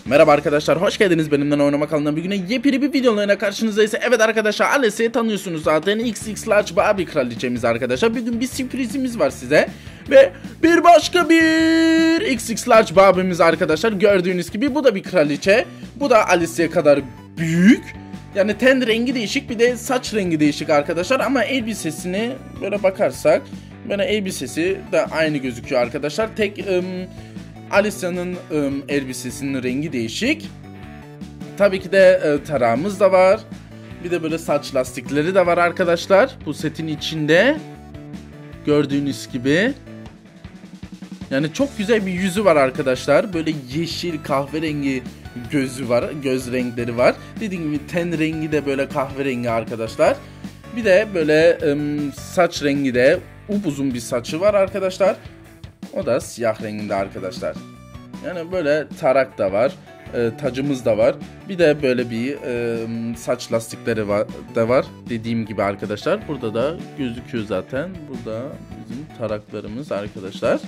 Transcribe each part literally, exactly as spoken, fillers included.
Merhaba arkadaşlar, hoş geldiniz benimle oynama kanalına. Bugün yepyeni bir videolarına karşınızdayız. Evet arkadaşlar, Alice'yi tanıyorsunuz zaten. X X Large Barbie kraliçemiz arkadaşlar. Bugün bir sürprizimiz var size. Ve bir başka bir X X Large Barbie'miz arkadaşlar. Gördüğünüz gibi bu da bir kraliçe. Bu da Alice'ye kadar büyük. Yani ten rengi değişik, bir de saç rengi değişik arkadaşlar. Ama elbisesini böyle bakarsak, böyle elbisesi de aynı gözüküyor arkadaşlar. Tek... Im, Alicia'nın ım, elbisesinin rengi değişik. Tabii ki de e, tarağımız da var. Bir de böyle saç lastikleri de var arkadaşlar. Bu setin içinde. Gördüğünüz gibi. Yani çok güzel bir yüzü var arkadaşlar. Böyle yeşil kahverengi gözü var. Göz renkleri var. Dediğim gibi ten rengi de böyle kahverengi arkadaşlar. Bir de böyle ım, saç rengi de upuzun bir saçı var arkadaşlar. O da siyah renginde arkadaşlar. Yani böyle tarak da var. E, tacımız da var. Bir de böyle bir e, saç lastikleri var, da var. Dediğim gibi arkadaşlar. Burada da gözüküyor zaten. Burada bizim taraklarımız arkadaşlar.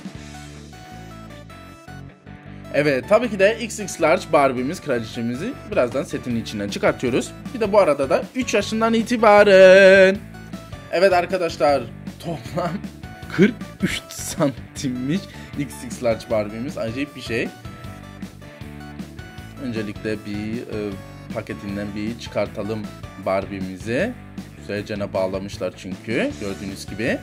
Evet, tabii ki de X X Large Barbie'miz, kraliçemizi birazdan setin içinden çıkartıyoruz. Bir de bu arada da üç yaşından itibaren. Evet arkadaşlar, toplam kırk üç santimmiş X X Large Barbie'miz. Acayip bir şey. Öncelikle bir e, paketinden bir çıkartalım Barbie'mizi. Güzelce bağlamışlar çünkü gördüğünüz gibi.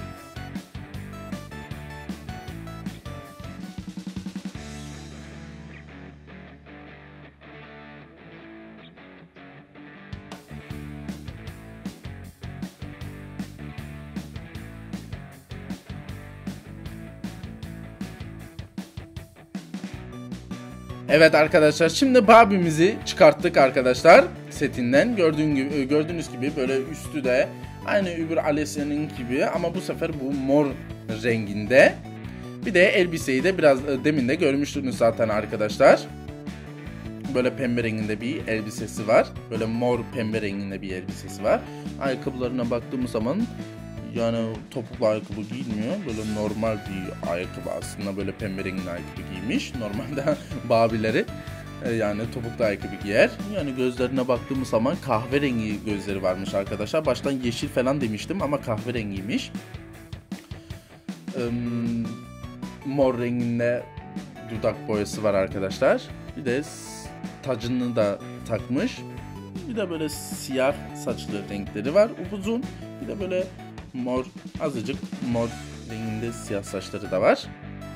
Evet arkadaşlar, şimdi Barbie'mizi çıkarttık arkadaşlar setinden. Gördüğün gibi, gördüğünüz gibi böyle üstü de aynı öbür Alicia'nın gibi ama bu sefer bu mor renginde. Bir de elbiseyi de biraz demin de görmüştünüz zaten arkadaşlar. Böyle pembe renginde bir elbisesi var. Böyle mor pembe renginde bir elbisesi var. Ayakkabılarına baktığımız zaman yani topuklu ayakkabı giymiyor. Böyle normal bir ayakkabı aslında. Böyle pembe rengli ayakkabı giymiş. Normalde Barbie'leri yani topuklu ayakkabı giyer. Yani gözlerine baktığımız zaman kahverengi gözleri varmış arkadaşlar. Baştan yeşil falan demiştim ama kahverengiymiş. Ee, mor renginde dudak boyası var arkadaşlar. Bir de tacını da takmış. Bir de böyle siyah saçlı renkleri var. Upuzun. Bir de böyle mor, azıcık mor renginde siyah saçları da var.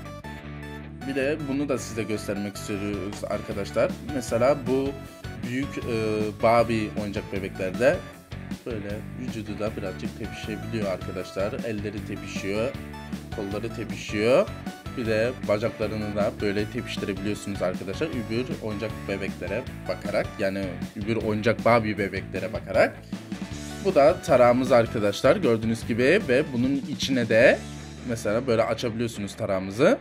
Bir de bunu da size göstermek istiyoruz arkadaşlar. Mesela bu büyük e, Barbie oyuncak bebeklerde böyle vücudu da birazcık tepişebiliyor arkadaşlar. Elleri tepişiyor, kolları tepişiyor. Bir de bacaklarını da böyle tepiştirebiliyorsunuz arkadaşlar. Öbür oyuncak bebeklere bakarak, yani öbür oyuncak Barbie bebeklere bakarak. Bu da tarağımız arkadaşlar gördüğünüz gibi ve bunun içine de mesela böyle açabiliyorsunuz tarağımızı.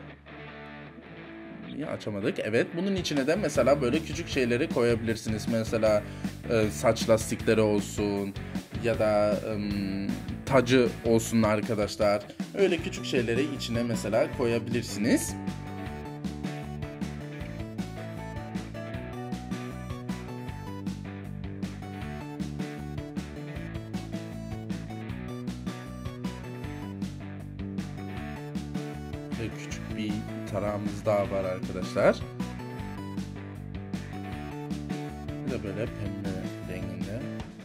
Niye açamadık? Evet, bunun içine de mesela böyle küçük şeyleri koyabilirsiniz. Mesela e, saç lastikleri olsun ya da e, tacı olsun arkadaşlar. Öyle küçük şeyleri içine mesela koyabilirsiniz. Küçük bir tarağımız daha var arkadaşlar. Bir de böyle pembe renginde.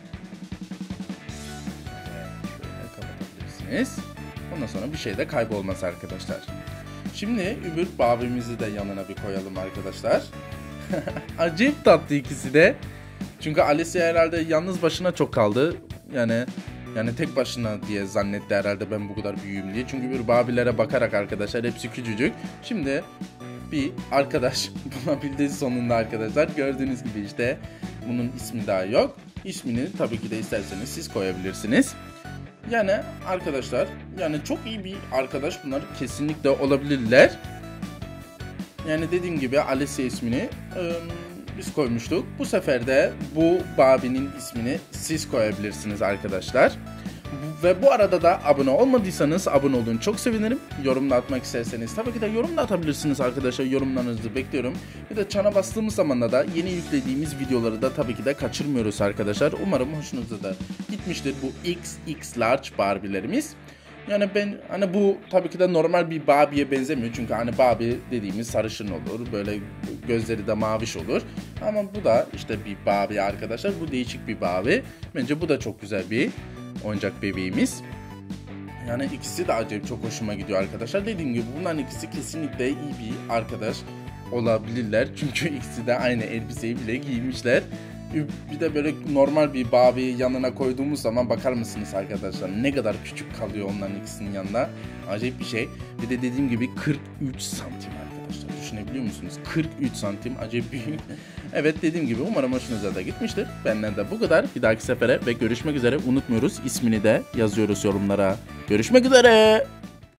Şöyle kapatabilirsiniz. Ondan sonra bir şey de kaybolmaz arkadaşlar. Şimdi öbür Barbie'mizi de yanına bir koyalım arkadaşlar. Acayip tatlı ikisi de. Çünkü Alicia herhalde yalnız başına çok kaldı. Yani Yani tek başına diye zannetti herhalde ben bu kadar büyüğüm diye. Çünkü bir Barbie'lere bakarak arkadaşlar hepsi küçücük. Şimdi bir arkadaş bulabildi sonunda arkadaşlar. Gördüğünüz gibi işte bunun ismi daha yok. İsmini tabii ki de isterseniz siz koyabilirsiniz. Yani arkadaşlar yani çok iyi bir arkadaş bunlar kesinlikle olabilirler. Yani dediğim gibi Alicia ismini ıı, biz koymuştuk. Bu sefer de bu Barbie'nin ismini siz koyabilirsiniz arkadaşlar. Ve bu arada da abone olmadıysanız abone olun, çok sevinirim. Yorum da atmak isterseniz tabii ki de yorum da atabilirsiniz arkadaşlar. Yorumlarınızı bekliyorum. Bir de çana bastığımız zaman da yeni yüklediğimiz videoları da tabii ki de kaçırmıyoruz arkadaşlar. Umarım hoşunuza da gitmiştir bu X X Large Barbie'lerimiz. Yani ben hani bu tabii ki de normal bir Barbie'ye benzemiyor. Çünkü hani Barbie dediğimiz sarışın olur. Böyle gözleri de maviş olur. Ama bu da işte bir Barbie arkadaşlar. Bu değişik bir Barbie. Bence bu da çok güzel bir oyuncak bebeğimiz. Yani ikisi de acayip çok hoşuma gidiyor arkadaşlar. Dediğim gibi bunların ikisi kesinlikle iyi bir arkadaş olabilirler. Çünkü ikisi de aynı elbiseyi bile giymişler. Bir de böyle normal bir Barbie yanına koyduğumuz zaman bakar mısınız arkadaşlar ne kadar küçük kalıyor onların ikisinin yanında. Acayip bir şey. Bir de dediğim gibi kırk üç santim arkadaşlar. Düşünebiliyor musunuz? kırk üç santim acayip büyük. Evet, dediğim gibi umarım hoşunuza da gitmiştir. Benden de bu kadar. Bir dahaki sefere ve görüşmek üzere. Unutmuyoruz, ismini de yazıyoruz yorumlara. Görüşmek üzere.